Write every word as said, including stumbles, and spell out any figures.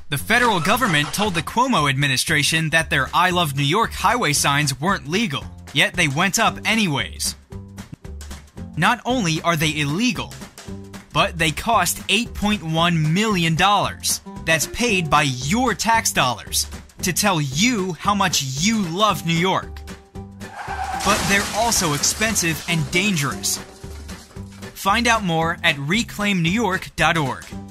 The federal government told the Cuomo administration that their I Love New York highway signs weren't legal, yet they went up anyways. Not only are they illegal, but they cost eight point one million dollars. That's paid by your tax dollars to tell you how much you love New York. But they're also expensive and dangerous. Find out more at reclaim new york dot org.